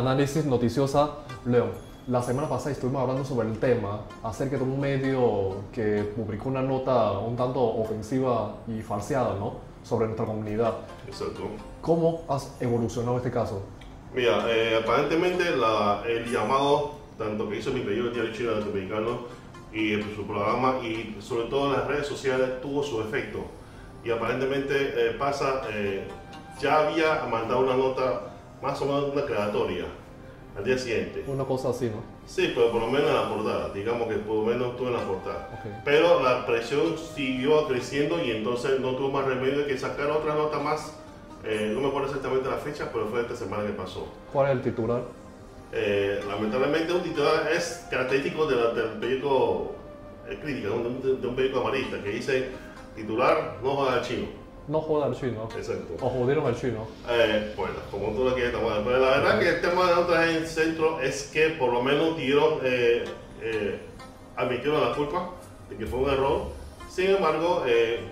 Análisis noticiosa, León. La semana pasada estuvimos hablando sobre el tema acerca de un medio que publicó una nota un tanto ofensiva y falseada, ¿no?, sobre nuestra comunidad. Exacto. ¿Cómo has evolucionado este caso? Mira, aparentemente el llamado, tanto que hizo mi periódico Diario Chino Latinoamericano y su programa, y sobre todo en las redes sociales, tuvo su efecto. Y aparentemente ya había mandado una nota más o menos una aclaratoria al día siguiente. Una cosa así, ¿no? Sí, pero por lo menos en la portada, digamos que por lo menos estuvo en la portada. Okay. Pero la presión siguió creciendo y entonces no tuvo más remedio que sacar otra nota más. No me acuerdo exactamente la fecha, pero fue esta semana que pasó. ¿Cuál es el titular? Lamentablemente un titular es característico del periódico Crítica, de un periódico amarillista, que dice titular: no joda al chino. No joda al chino. Exacto. O jodieron al chino. Bueno, como tú lo quieres tomar. Pero la verdad que el tema de notas en el centro es que por lo menos admitieron la culpa de que fue un error. Sin embargo,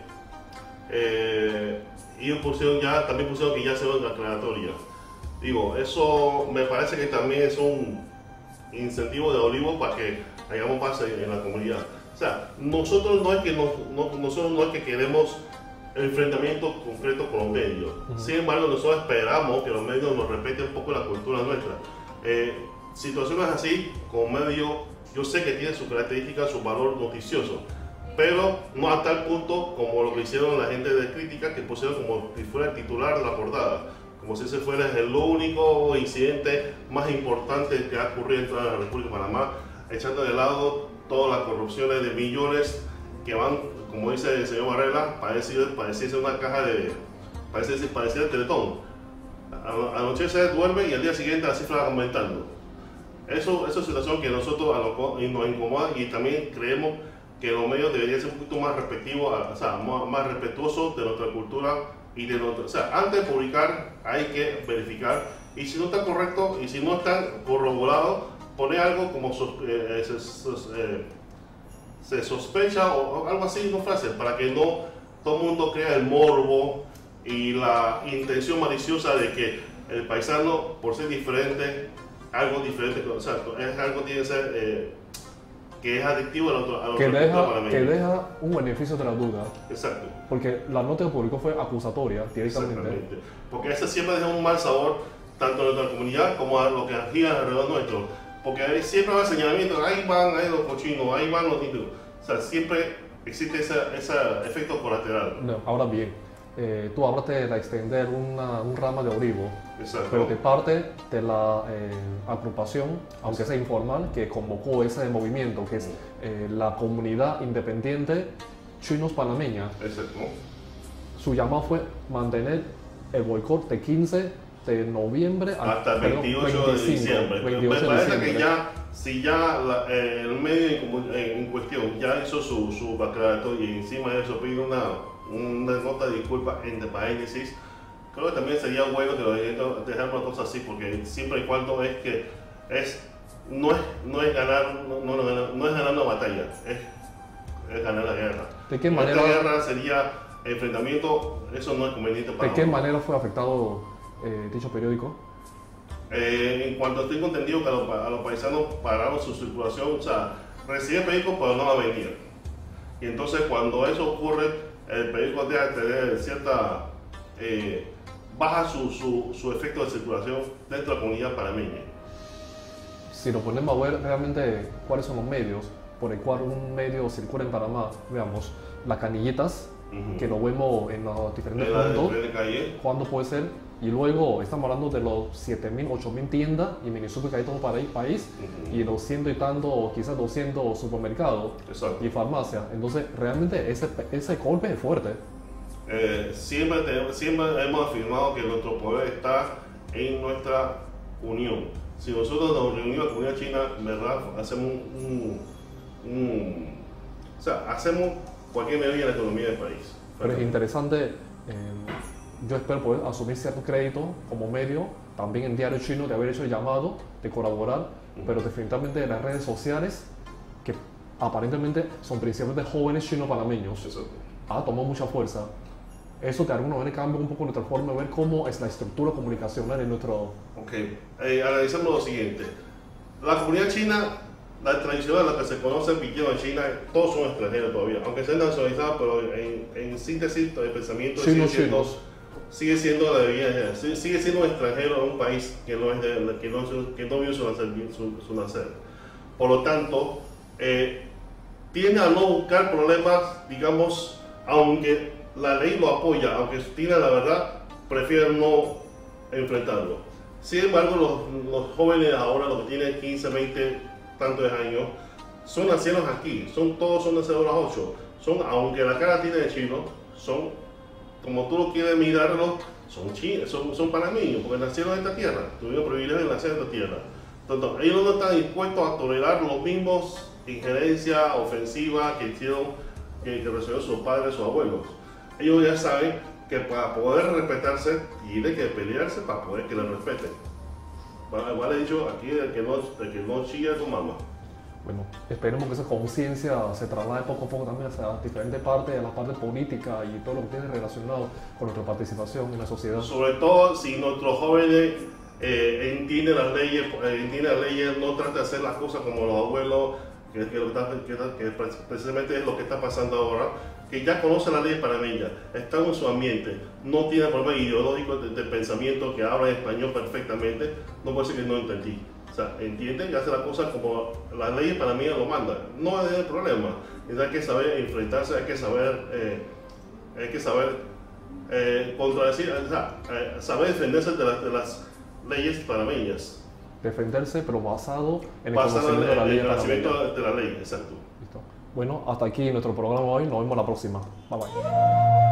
ellos también pusieron que ya se ve una aclaratoria. Digo, eso me parece que también es un incentivo de Olivo para que hagamos paz en la comunidad. O sea, nosotros no es que queremos enfrentamiento concreto con los medios. Sin embargo, nosotros esperamos que los medios nos respeten un poco la cultura nuestra. Situaciones así, con medios, yo sé que tienen sus características, su valor noticioso, pero no a tal punto como lo que hicieron la gente de Crítica, que pusieron como si fuera el titular de la portada, como si ese fuera el único incidente más importante que ha ocurrido en toda la República de Panamá, echando de lado todas las corrupciones de millones que van, como dice el señor Varela, pareciese una caja de... parecía el Teletón. Anochece, duerme y al día siguiente la cifra va aumentando. Eso es una situación que nosotros nos incomoda, y también creemos que los medios deberían ser un poquito más respectivos, más respetuosos de nuestra cultura y de nuestra... O sea, antes de publicar hay que verificar, y si no está correcto y si no está corroborado, poner algo como se sospecha o algo así, no frase, para que no todo el mundo crea el morbo y la intención maliciosa de que el paisano, por ser diferente, algo diferente, o sea, es algo tiene que ser que es adictivo a la que deja un beneficio de la duda. Exacto. Porque la nota que publicó fue acusatoria directamente. Exactamente. Porque eso siempre deja un mal sabor tanto a nuestra comunidad como a lo que gira alrededor nuestro. Porque ahí siempre va el señalamiento: ahí van los cochinos, ahí van los títulos. O sea, siempre existe ese efecto colateral. No, ahora bien, tú hablaste de extender un rama de Olivo. Exacto. Pero de parte de la agrupación, aunque sea informal, que convocó ese movimiento, que es la Comunidad Independiente Chinos Panameña. Exacto. Su llamado fue mantener el boicot de 15 de noviembre hasta el 28 de diciembre. Me parece que si el medio en cuestión ya hizo su aclaratorio y encima de eso pide una nota de disculpa en paréntesis, creo que también sería bueno que dejar una cosa así, porque siempre y cuando no es ganar una batalla, es ganar la guerra. ¿De qué manera? Esta guerra sería enfrentamiento, eso no es conveniente para ¿De qué manera fue afectado dicho periódico? En cuanto tengo entendido que a los paisanos pararon su circulación, o sea, reciben periódicos pero no la vendían. Y entonces cuando eso ocurre, el periódico deja de tener cierta... baja su efecto de circulación dentro de la comunidad panameña. Si nos ponemos a ver realmente cuáles son los medios por el cual un medio circula en Panamá, veamos, las canillitas, que lo vemos en los diferentes puntos, ¿cuándo puede ser? Y luego estamos hablando de los 7.000, 8.000 tiendas y mini-super que hay todo el país, y los 100 y tanto, quizás 200 supermercados. Exacto. Y farmacias. Entonces, realmente ese golpe es fuerte. Siempre hemos afirmado que nuestro poder está en nuestra unión. Si nosotros nos reunimos con la comunidad china, ¿verdad?, hacemos cualquier medida en la economía del país. Pero es interesante, yo espero poder asumir cierto crédito como medio, también en Diario Chino, de haber hecho el llamado, de colaborar, pero definitivamente en las redes sociales, que aparentemente son principalmente jóvenes chinos panameños, ha tomado mucha fuerza. eso de alguna manera cambia un poco nuestra forma de ver cómo es la estructura comunicacional en nuestro... Ok, analicemos lo siguiente. La comunidad china, la tradicional, la que se conoce viviendo en China, todos son extranjeros todavía, aunque sean nacionalizados, pero en síntesis el pensamiento sigue siendo un extranjero en un país que no vio su nacer. Por lo tanto, tiende a no buscar problemas, digamos, aunque la ley lo apoya, aunque tiene la verdad, prefieren no enfrentarlo. Sin embargo, los jóvenes ahora, los que tienen 15, 20, tantos años, son nacidos aquí, todos son nacidos a las 8. Aunque la cara tiene de chino, son, como tú lo quieres mirarlo, son panameños, porque nacieron en esta tierra, tuvieron el privilegio de nacer en esta tierra. Entonces, ellos no están dispuestos a tolerar los mismos injerencias ofensivas que recibieron sus padres, sus abuelos. Ellos ya saben que para poder respetarse, tiene que pelearse para poder que le respeten. Igual he dicho aquí, el que no chilla con mamá. Bueno, esperemos que esa conciencia se traslade poco a poco también hacia diferentes partes, a la parte política y todo lo que tiene relacionado con nuestra participación en la sociedad. Sobre todo si nuestros jóvenes entienden las leyes, no tratan de hacer las cosas como los abuelos, que precisamente es lo que está pasando ahora, que ya conocen las leyes panameñas, están en su ambiente, no tienen problemas ideológicos de pensamiento, que hablan español perfectamente, no puede ser que no entendí. O sea, entienden que hacen las cosas como las leyes panameñas lo mandan, no hay problema. Hay que saber enfrentarse, hay que saber contradecir, saber defenderse de las leyes panameñas. Defenderse, pero basado en el conocimiento de la ley. De la ley, exacto. Listo. Bueno, hasta aquí nuestro programa hoy. Nos vemos la próxima. Bye bye.